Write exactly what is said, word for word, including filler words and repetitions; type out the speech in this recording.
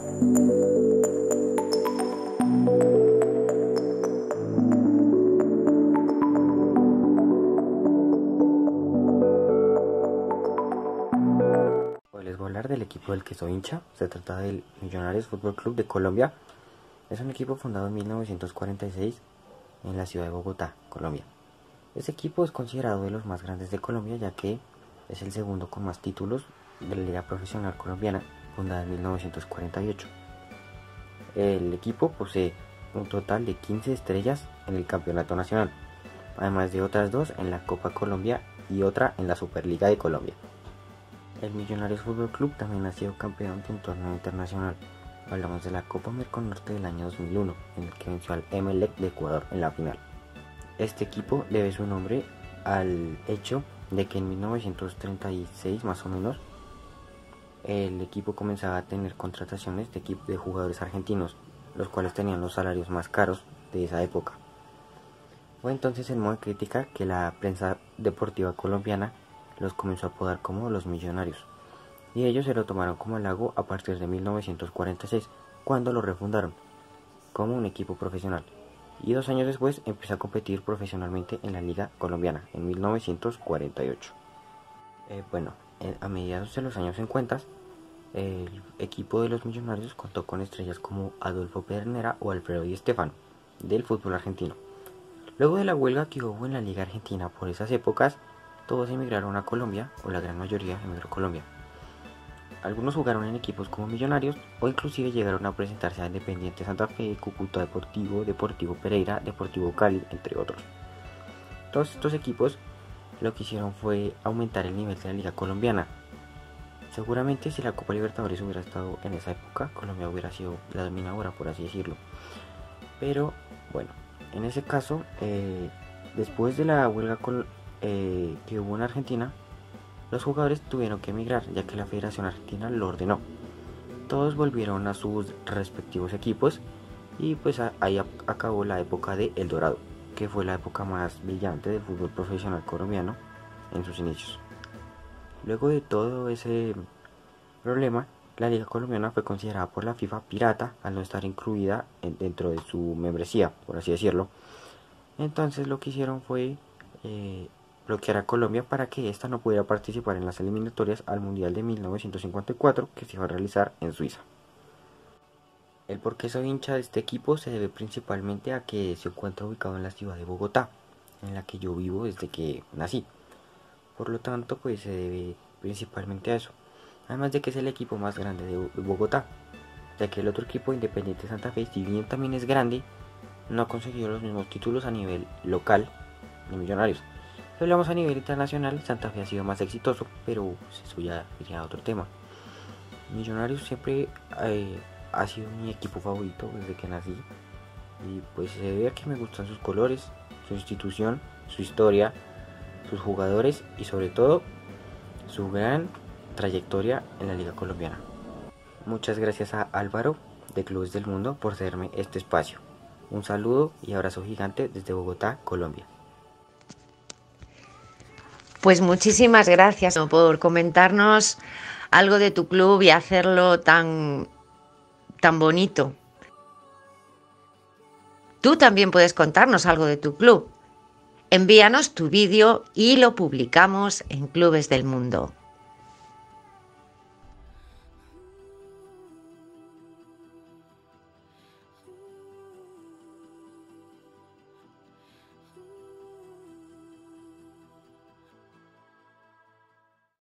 Les voy a hablar del equipo del que soy hincha. Se trata del Millonarios Fútbol Club de Colombia. Es un equipo fundado en mil novecientos cuarenta y seis en la ciudad de Bogotá, Colombia. Este equipo es considerado de los más grandes de Colombia, ya que es el segundo con más títulos de la Liga Profesional Colombiana, fundada en mil novecientos cuarenta y ocho. El equipo posee un total de quince estrellas en el Campeonato Nacional, además de otras dos en la Copa Colombia y otra en la Superliga de Colombia. El Millonarios Fútbol Club también ha sido campeón de un torneo internacional. Hablamos de la Copa Merconorte del año dos mil uno, en el que venció al Emelec de Ecuador en la final. Este equipo debe su nombre al hecho de que en mil novecientos treinta y seis más o menos el equipo comenzaba a tener contrataciones de, equipo de jugadores argentinos, los cuales tenían los salarios más caros de esa época. Fue entonces en modo de crítica que la prensa deportiva colombiana los comenzó a apodar como los Millonarios, y ellos se lo tomaron como halago a partir de mil novecientos cuarenta y seis, cuando lo refundaron como un equipo profesional, y dos años después empezó a competir profesionalmente en la Liga Colombiana en mil novecientos cuarenta y ocho. Eh, bueno, eh, a mediados de los años cincuenta, el equipo de los Millonarios contó con estrellas como Adolfo Pedernera o Alfredo Di Stéfano del fútbol argentino. Luego de la huelga que hubo en la Liga Argentina por esas épocas, todos emigraron a Colombia, o la gran mayoría emigró a Colombia. Algunos jugaron en equipos como Millonarios, o inclusive llegaron a presentarse a Independiente Santa Fe, Cúcuta Deportivo, Deportivo Pereira, Deportivo Cali, entre otros. Todos estos equipos lo que hicieron fue aumentar el nivel de la Liga Colombiana. Seguramente si la Copa Libertadores hubiera estado en esa época, Colombia hubiera sido la dominadora, por así decirlo. Pero bueno, en ese caso, eh, después de la huelga col Eh, que hubo en Argentina, los jugadores tuvieron que emigrar, ya que la Federación Argentina lo ordenó. Todos volvieron a sus respectivos equipos y pues a, ahí a, acabó la época de El Dorado, que fue la época más brillante del fútbol profesional colombiano en sus inicios. Luego de todo ese problema, la Liga Colombiana fue considerada por la FIFA pirata al no estar incluida en, dentro de su membresía, por así decirlo. Entonces lo que hicieron fue eh, bloquear a Colombia para que ésta no pudiera participar en las eliminatorias al Mundial de mil novecientos cincuenta y cuatro que se iba a realizar en Suiza. El por qué soy hincha de este equipo se debe principalmente a que se encuentra ubicado en la ciudad de Bogotá, en la que yo vivo desde que nací. Por lo tanto, pues se debe principalmente a eso. Además de que es el equipo más grande de Bogotá, ya que el otro equipo, Independiente Santa Fe, si bien también es grande, no ha conseguido los mismos títulos a nivel local de Millonarios. Si hablamos a nivel internacional, Santa Fe ha sido más exitoso, pero eso ya iría a otro tema. Millonarios siempre eh, ha sido mi equipo favorito desde que nací, y pues se debe a que me gustan sus colores, su institución, su historia, sus jugadores y sobre todo su gran trayectoria en la Liga Colombiana. Muchas gracias a Álvaro de Clubes del Mundo por cederme este espacio. Un saludo y abrazo gigante desde Bogotá, Colombia. Pues muchísimas gracias por comentarnos algo de tu club y hacerlo tan, tan bonito. Tú también puedes contarnos algo de tu club. Envíanos tu vídeo y lo publicamos en Clubes del Mundo.